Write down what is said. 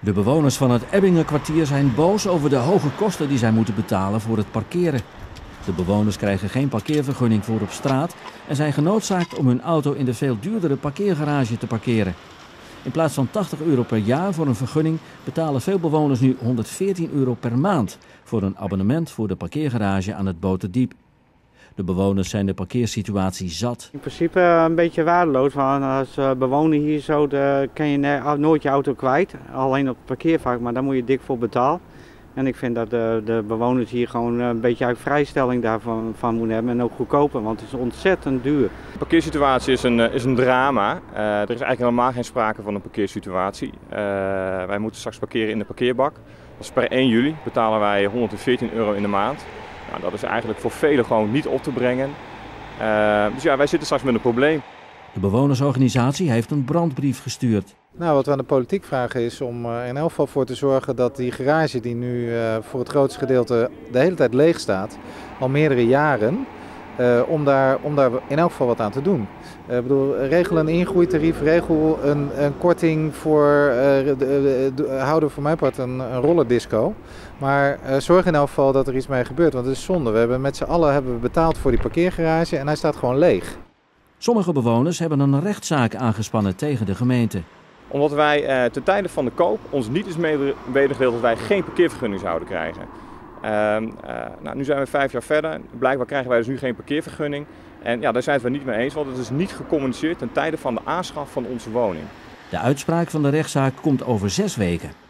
De bewoners van het Ebbingenkwartier zijn boos over de hoge kosten die zij moeten betalen voor het parkeren. De bewoners krijgen geen parkeervergunning voor op straat en zijn genoodzaakt om hun auto in de veel duurdere parkeergarage te parkeren. In plaats van €80 per jaar voor een vergunning betalen veel bewoners nu €114 per maand voor een abonnement voor de parkeergarage aan het Boterdiep. De bewoners zijn de parkeersituatie zat. In principe een beetje waardeloos, want als bewoner hier zo kan je nooit je auto kwijt. Alleen op het parkeervak, maar daar moet je dik voor betalen. En ik vind dat de bewoners hier gewoon een beetje uit vrijstelling daarvan moeten hebben en ook goedkoper, want het is ontzettend duur. De parkeersituatie is een drama. Er is eigenlijk helemaal geen sprake van een parkeersituatie. Wij moeten straks parkeren in de parkeerbak. Dat is per 1 juli betalen wij €114 in de maand. Nou, dat is eigenlijk voor velen gewoon niet op te brengen. Dus ja, wij zitten straks met een probleem. De bewonersorganisatie heeft een brandbrief gestuurd. Nou, wat we aan de politiek vragen is om er in elk geval voor te zorgen dat die garage die nu voor het grootste gedeelte de hele tijd leeg staat, al meerdere jaren, om daar in elk geval wat aan te doen. Regel een ingroeitarief, regel een korting voor, houden voor mijn part een rollerdisco. Maar zorg in elk geval dat er iets mee gebeurt, want het is zonde. We hebben met z'n allen betaald voor die parkeergarage en hij staat gewoon leeg. Sommige bewoners hebben een rechtszaak aangespannen tegen de gemeente. Omdat wij ten tijde van de koop ons niet is medegedeeld dat wij geen parkeervergunning zouden krijgen. Nu zijn we 5 jaar verder. Blijkbaar krijgen wij dus nu geen parkeervergunning. En ja, daar zijn we het niet mee eens, want het is niet gecommuniceerd ten tijde van de aanschaf van onze woning. De uitspraak van de rechtszaak komt over 6 weken.